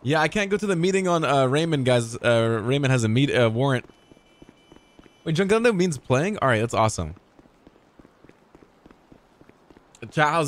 Yeah, I can't go to the meeting on Raymond, guys. Raymond has a warrant. Wait, Jungando means playing? Alright, that's awesome. Ciao.